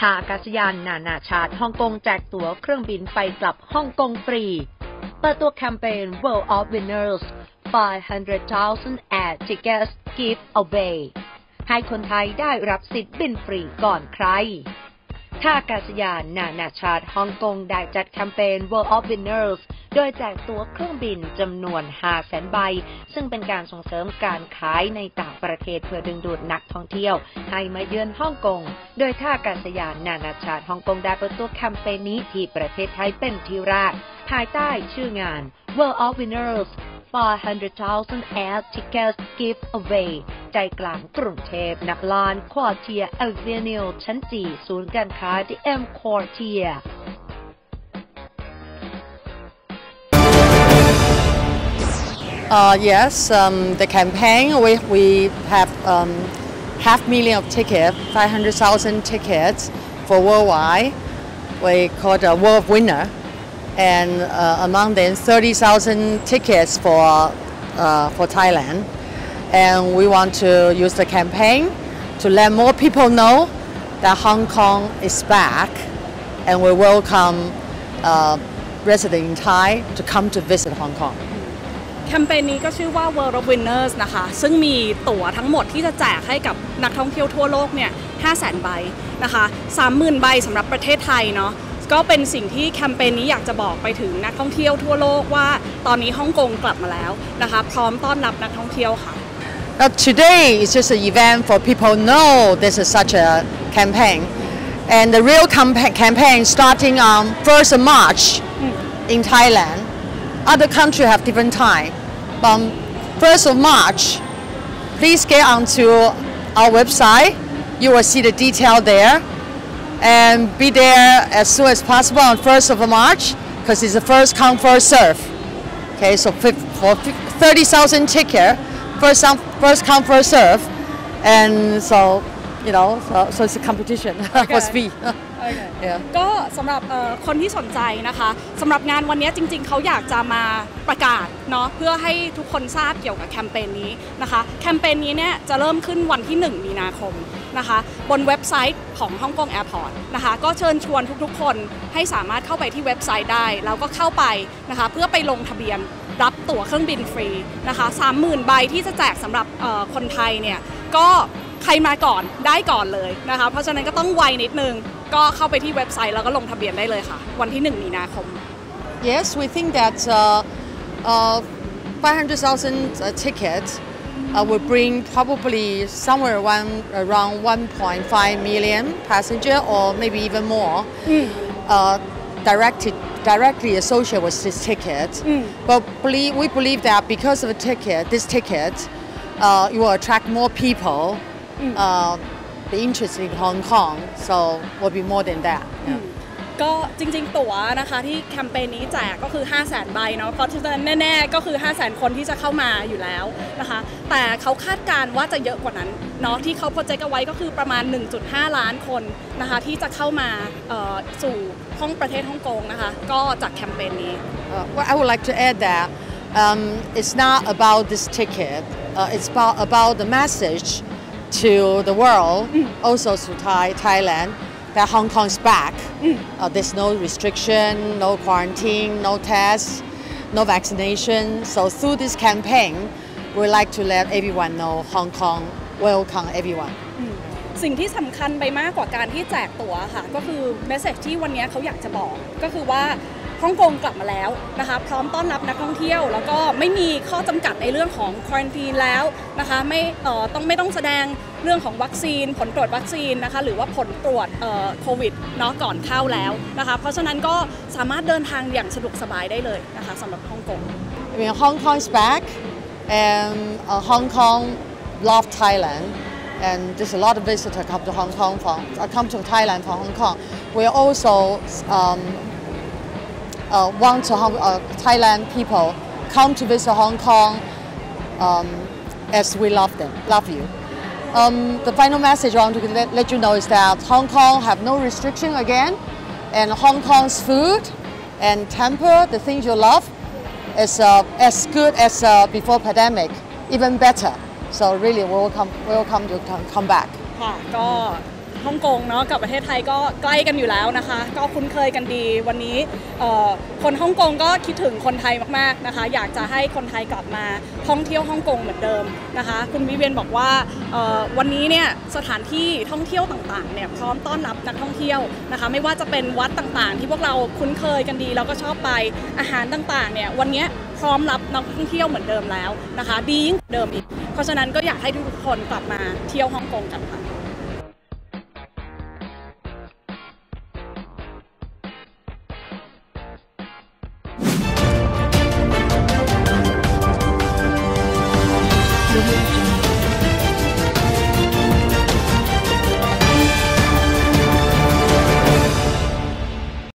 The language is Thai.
ท่าอากาศยานนานาชาติฮ่องกงแจกตั๋วเครื่องบินไปกลับฮ่องกงฟรีเปิดตัวแคมเปญ World of Winners 500,000 Air Tickets Give Away ให้คนไทยได้รับสิทธิ์บินฟรีก่อนใครท่าอากาศยานนานาชาติฮ่องกงได้จัดแคมเปญ World of Winners โดยแจกตั๋วเครื่องบินจำนวน 500,000 ใบซึ่งเป็นการส่งเสริมการขายในต่างประเทศเพื่อดึงดูดนักท่องเที่ยวให้มาเยือนฮ่องกงโดยท่าอากาศยานนานาชาติฮ่องกงได้เปิดตัวแคมเปญนี้ที่ประเทศไทยเป็นที่แรกภายใต้ชื่องาน World of Winners 500,000 Air Tickets Give Away ใจกลางกรุงเทพณลานควอเทียเอลเวนิวชั้นจีศูนย์การค้า DM Quartier Yes, the campaign we have 500,000 of tickets, 500,000 tickets for worldwide. We call the World Winner, and among them 30,000 tickets for Thailand. And we want to use the campaign to let more people know that Hong Kong is back, and we welcome residents in Thai to come to visit Hong Kong. แคมเปญนี้ก็ชื่อว่า World of Winners นะคะซึ่งมีตั๋วทั้งหมดที่จะแจกให้กับนักท่องเที่ยวทั่วโลกเนี่ย 500,000 ใบนะคะ 30,000 ใบสำหรับประเทศไทยเนาะก็เป็นสิ่งที่แคมเปญนี้อยากจะบอกไปถึงนักท่องเที่ยวทั่วโลกว่าตอนนี้ฮ่องกงกลับมาแล้วนะคะพร้อมต้อนรับนักท่องเที่ยวค่ะ Now today is just an event for people know this is such a campaign, and the real campaign starting on 1st of March in Thailand. Other countries have different time. 1st of March, please get onto our website. You will see the detail there, and be there as soon as possible on 1st of March because it's the first come first serve. Okay, so for 30,000 tickets, first come first serve, and so so it's a competition for speed. ก็สำหรับคนที่สนใจนะคะสำหรับงานวันนี้จริงๆเขาอยากจะมาประกาศเนาะเพื่อให้ทุกคนทราบเกี่ยวกับแคมเปญนี้นะคะแคมเปญนี้เนี่ยจะเริ่มขึ้นวันที่1 มีนาคมนะคะบนเว็บไซต์ของฮ่องกงแอร์พอร์ตนะคะก็เชิญชวนทุกๆคนให้สามารถเข้าไปที่เว็บไซต์ได้แล้วก็เข้าไปนะคะเพื่อไปลงทะเบียนรับตั๋วเครื่องบินฟรีนะคะ 30,000 ใบที่จะแจกสำหรับคนไทยเนี่ยก็ใครมาก่อนได้ก่อนเลยนะคะเพราะฉะนั้นก็ต้องไวนิดนึงก็เข้าไปที่เว็บไซต์แล้วก็ลงทะเบียนได้เลยค่ะวันที่1 มีนาคม Yes, we think that 500,000 tickets will bring probably somewhere around 1.5 million passengers or maybe even more directly associated with this ticket. But we believe that because of this ticket, it will attract more people. Be interested in Hong Kong, so will be more than that. ก็จริงๆตั๋วนะคะที่แคมเปญนี้แจกก็คือ 500,000 ใบเนาะเพราะฉะนั้นแน่ๆก็คือ 500,000 คนที่จะเข้ามาอยู่แล้วนะคะแต่เขาคาดการณ์ว่าจะเยอะกว่านั้นเนาะที่เขาโปรเจกต์เอาไว้ก็คือประมาณ 1.5 ล้านคนนะคะที่จะเข้ามาสู่ประเทศฮ่องกงนะคะก็จากแคมเปญนี้ Well, I would like to add that it's not about this ticket. It's about the message to the world, also to Thailand, that Hong Kong is back. There's no restriction, no quarantine, no tests, no vaccination. So through this campaign, we like to let everyone know Hong Kong welcome everyone. สิ่งที่สำคัญไปมากกว่าการที่แจกตั๋วค่ะก็คือเมสเซจที่วันนี้เขาอยากจะบอกก็คือว่าฮ่องกงกลับมาแล้วนะคะพร้อมต้อนรับนักท่องเที่ยวแล้วก็ไม่มีข้อจำกัดในเรื่องของควอรันทีนแล้วนะคะไม่ต้องแสดงเรื่องของวัคซีนผลตรวจวัคซีนนะคะหรือว่าผลตรวจโควิดเนาะก่อนเข้าแล้วนะคะเพราะฉะนั้นก็สามารถเดินทางอย่างสะดวกสบายได้เลยนะคะสำหรับฮ่องกง I mean, Hong Kong is back, and Hong Kong love Thailand, and there's a lot of visitors come to come to Thailand from Hong Kong. We also want to Thailand people come to visit Hong Kong as we love you. The final message I want to let you know is that Hong Kong have no restriction again, and Hong Kong's food and temple, the things you love, is as good as before pandemic, even better. So really welcome you to come back. ค่ะก็ฮ่องกงเนาะกับประเทศไทยก็ใกล้กันอยู่แล้วนะคะก็คุ้นเคยกันดีวันนี้คนฮ่องกงก็คิดถึงคนไทยมากๆนะคะอยากจะให้คนไทยกลับมาท่องเที่ยวฮ่องกงเหมือนเดิมนะคะคุณวิเวียนบอกว่าวันนี้เนี่ยสถานที่ท่องเที่ยวต่างๆเนี่ยพร้อมต้อนรับนักท่องเที่ยวนะคะไม่ว่าจะเป็นวัดต่างๆที่พวกเราคุ้นเคยกันดีแล้วก็ชอบไปอาหารต่างๆเนี่ยวันนี้พร้อมรับนักท่องเที่ยวเหมือนเดิมแล้วนะคะดียิ่งเดิมอีกเพราะฉะนั้นก็อยากให้ทุกคนกลับมาเที่ยวฮ่องกงกันค่ะ